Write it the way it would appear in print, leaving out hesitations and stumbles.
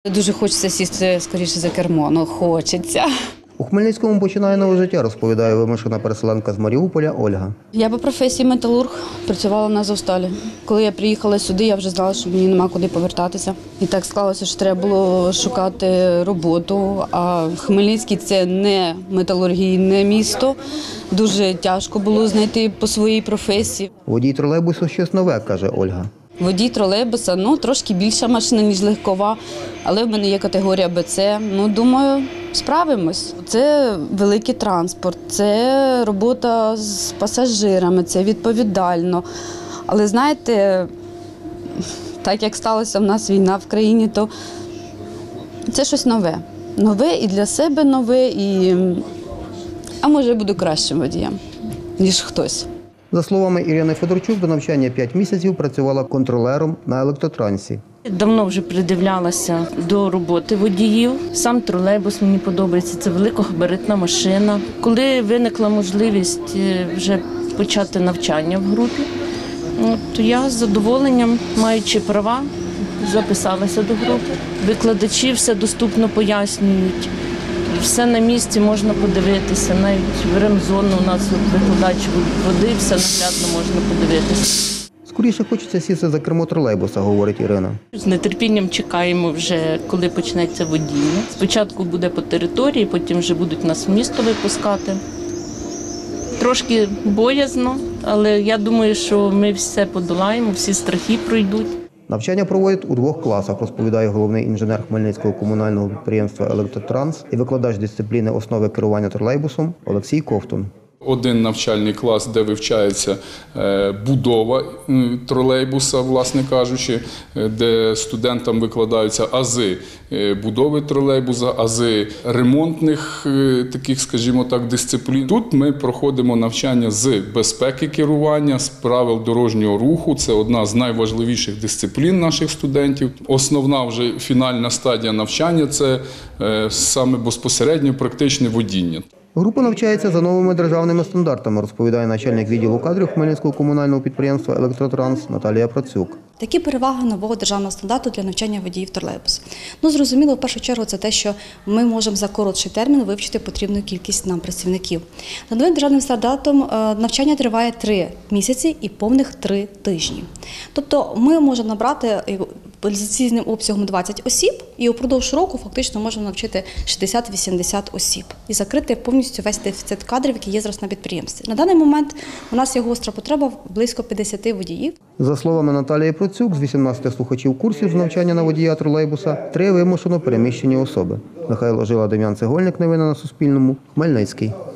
Дуже хочеться сісти скоріше за кермо, хочеться. У Хмельницькому починає нове життя, розповідає вимушена переселенка з Маріуполя Ольга. Я по професії металург, працювала на Азовсталі. Коли я приїхала сюди, я вже знала, що мені нема куди повертатися. І так склалося, що треба було шукати роботу, а Хмельницький – це не металургійне місто. Дуже тяжко було знайти по своїй професії. Водій тролейбусу – щось нове, каже Ольга. Водій тролейбуса, трошки більша машина, ніж легкова, але в мене є категорія БЦ. Думаю, справимось. Це великий транспорт, це робота з пасажирами, це відповідально. Але знаєте, так як сталося в нас війна в країні, то це щось нове. Нове і для себе нове, а може я буду кращим водієм, ніж хтось. За словами Ірини Федорчук, до навчання 5 місяців працювала контролером на електротрансі. Давно вже придивлялася до роботи водіїв. Сам тролейбус мені подобається, це великогабаритна машина. Коли виникла можливість вже почати навчання в групі, то я з задоволенням, маючи права, записалася до групи. Викладачі все доступно пояснюють. Все на місці можна подивитися, навіть в ремзону у нас викладач води, все наглядно можна подивитися. Скоріше хочеться сісти за кермо тролейбуса, говорить Ірина. З нетерпінням чекаємо вже, коли почнеться водіння. Спочатку буде по території, потім вже будуть нас в місто випускати. Трошки боязно, але я думаю, що ми все подолаємо, всі страхи пройдуть. Навчання проводять у 2 класах, розповідає головний інженер Хмельницького комунального підприємства «Електротранс» і викладач дисципліни основи керування тролейбусом Олексій Ковтун. Один навчальний клас, де вивчається будова тролейбуса, власне кажучи, де студентам викладаються ази будови тролейбуса, ази ремонтних таких, скажімо так, дисциплін. Тут ми проходимо навчання з безпеки керування, з правил дорожнього руху. Це одна з найважливіших дисциплін наших студентів. Основна вже фінальна стадія навчання – це саме безпосередньо практичне водіння. Група навчається за новими державними стандартами, розповідає начальник відділу кадрів Хмельницького комунального підприємства «Електротранс» Наталія Процюк. Такі переваги нового державного стандарту для навчання водіїв тролейбусу. Зрозуміло, в першу чергу, це те, що ми можемо за коротший термін вивчити потрібну кількість нам працівників. За новим державним стандартом навчання триває 3 місяці і повних 3 тижні. Тобто ми можемо набрати ліцензійним обсягом 20 осіб і упродовж року фактично можемо навчити 60-80 осіб і закрити повністю весь дефіцит кадрів, який є зараз на підприємстві. На даний момент у нас є гостра потреба близько 50 водіїв. За словами Наталії Процюк, з 18 слухачів курсів з навчання на водія тролейбуса 3 вимушено переміщені особи. Михайло Жила, Дем'ян Цегольник. Новини на Суспільному. Хмельницький.